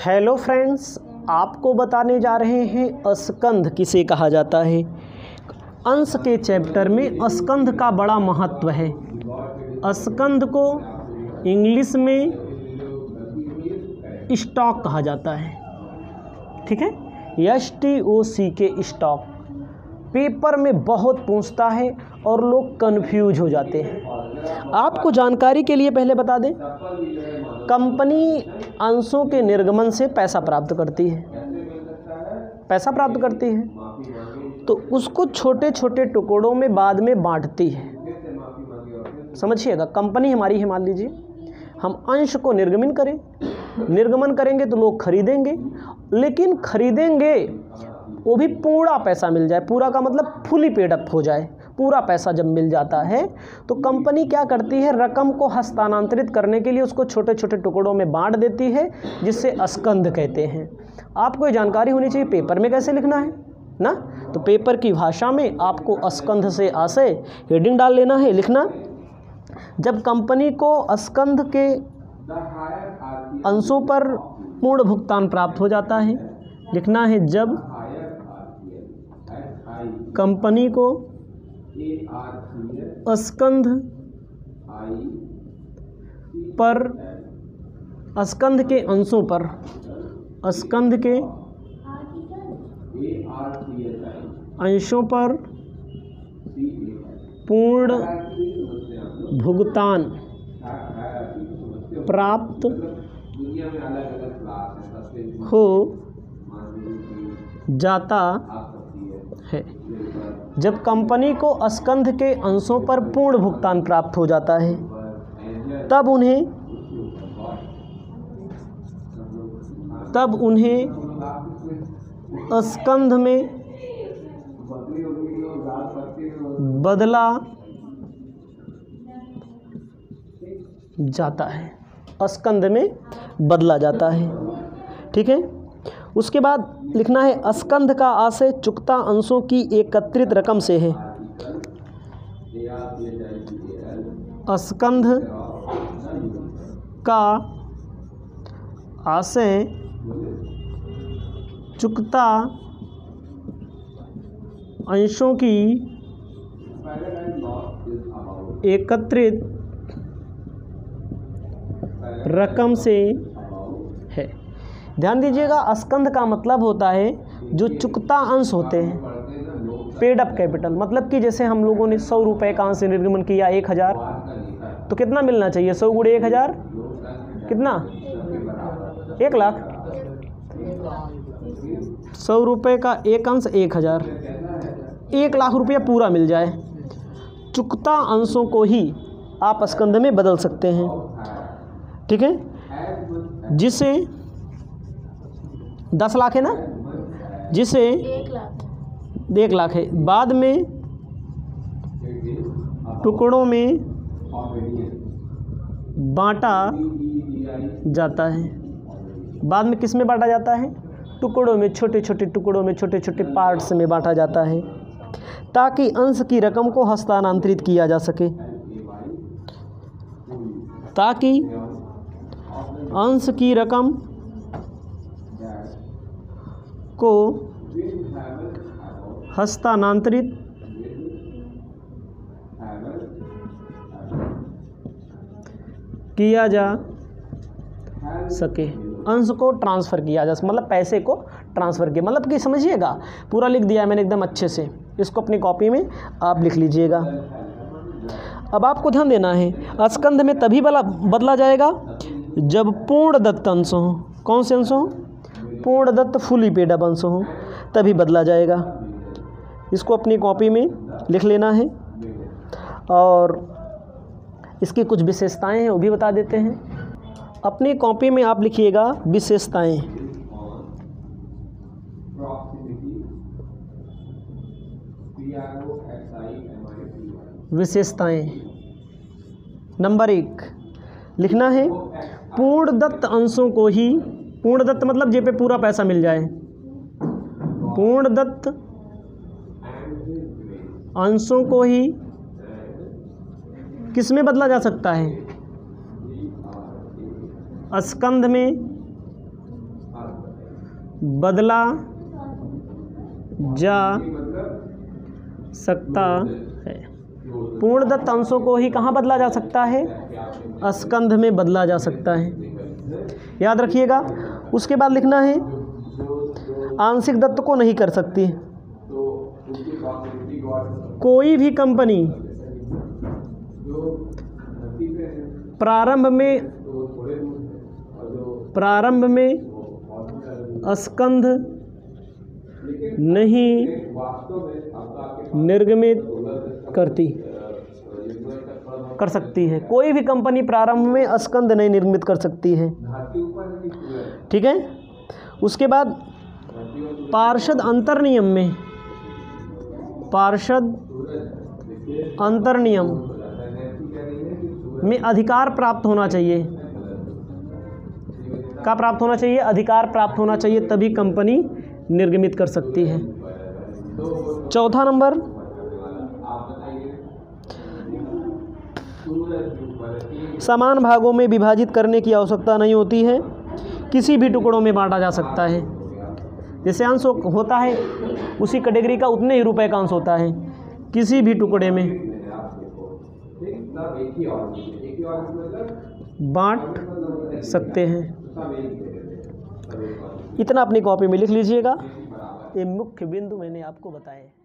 Hello friends, आपको बताने जा रहे हैं स्कंध किसे कहा जाता है। अंश के चैप्टर में स्कंध का बड़ा महत्व है। स्कंध को इंग्लिश में स्टॉक कहा जाता है, ठीक है, STOCK स्टॉक। पेपर में बहुत पूछता है और लोग कंफ्यूज हो जाते हैं। आपको जानकारी के लिए पहले बता दें, कंपनी अंशों के निर्गमन से पैसा प्राप्त करती है, तो उसको छोटे छोटे टुकड़ों में बाद में बांटती है। समझिएगा, कंपनी हमारी है, मान लीजिए हम अंश को निर्गमन करेंगे तो लोग खरीदेंगे, लेकिन खरीदेंगे वो भी पूरा पैसा मिल जाए, पूरा का मतलब फुली पेड अप हो जाए। पूरा पैसा जब मिल जाता है तो कंपनी क्या करती है, रकम को हस्तांतरित करने के लिए उसको छोटे छोटे टुकड़ों में बांट देती है, जिससे स्कंध कहते हैं। आपको ये जानकारी होनी चाहिए पेपर में कैसे लिखना है ना। तो पेपर की भाषा में आपको स्कंध से आशय हेडिंग डाल लेना है, लिखना जब कंपनी को स्कंध के अंशों पर पूर्ण भुगतान प्राप्त हो जाता है। लिखना है जब कंपनी को स्कंध के अंशों पर पूर्ण भुगतान प्राप्त हो जाता है। जब कंपनी को स्कंध के अंशों पर पूर्ण भुगतान प्राप्त हो जाता है, तब उन्हें स्कंध में बदला जाता है। स्कंध में बदला जाता है, ठीक है। उसके बाद लिखना है स्कंध का आशय चुकता अंशों की एकत्रित रकम से है। स्कंध का आशय चुकता अंशों की एकत्रित रकम से है। ध्यान दीजिएगा, स्कंध का मतलब होता है जो चुकता अंश होते हैं, पेड अप कैपिटल। मतलब कि जैसे हम लोगों ने 100 रुपये का अंश निर्गमन किया 1000, तो कितना मिलना चाहिए? 100 गुणे 1000 कितना? 1 लाख। 100 रुपये का एक अंश 1000, 1 लाख रुपया पूरा मिल जाए। चुकता अंशों को ही आप स्कंध में बदल सकते हैं, ठीक है। जिसे 10 लाख है ना, जिसे 1 लाख है, बाद में टुकड़ों में बांटा जाता है। बाद में किस में बांटा जाता है? टुकड़ों में, छोटे छोटे टुकड़ों में, छोटे छोटे पार्ट्स में बांटा जाता है, ताकि अंश की रकम को हस्तांतरित किया जा सके। ताकि अंश की रकम को हस्तांतरित किया जा सके। अंश को ट्रांसफ़र किया जा सके, मतलब पैसे को ट्रांसफ़र किया, मतलब कि समझिएगा, पूरा लिख दिया है मैंने एकदम अच्छे से। इसको अपनी कॉपी में आप लिख लीजिएगा। अब आपको ध्यान देना है, स्कंध में तभी बदला जाएगा जब पूर्ण दत्त अंश हो। कौन से अंश हो? पूर्ण दत्त फुली पेड अप अंश हो, तभी बदला जाएगा। इसको अपनी कॉपी में लिख लेना है, और इसकी कुछ विशेषताएं हैं वो भी बता देते हैं। अपनी कॉपी में आप लिखिएगा विशेषताएं। नंबर 1 लिखना है, पूर्ण दत्त अंशों को ही, पूर्ण दत्त मतलब जेब पे पूरा पैसा मिल जाए, पूर्ण दत्त अंशों को ही किस में बदला जा सकता है? स्कंध में बदला जा सकता है। पूर्णदत्त अंशों को ही कहाँ बदला जा सकता है? स्कंध में बदला जा सकता है, याद रखिएगा। उसके बाद लिखना है आंशिक दत्त को नहीं कर सकती। कोई भी कंपनी प्रारंभ में स्कंध नहीं निर्गमित कर सकती है। कोई भी कंपनी प्रारंभ में स्कंध नहीं निर्मित कर सकती है, ठीक है। उसके बाद पार्षद अंतर्नियम में अधिकार प्राप्त होना चाहिए। क्या प्राप्त होना चाहिए? अधिकार प्राप्त होना चाहिए, तभी कंपनी निर्गमित कर सकती है। चौथा नंबर, समान भागों में विभाजित करने की आवश्यकता नहीं होती है, किसी भी टुकड़ों में बांटा जा सकता है। जैसे अंश होता है उसी कैटेगरी का उतने ही रुपए का अंश होता है, किसी भी टुकड़े में बांट सकते हैं। इतना अपनी कॉपी में लिख लीजिएगा। ये मुख्य बिंदु मैंने आपको बताए।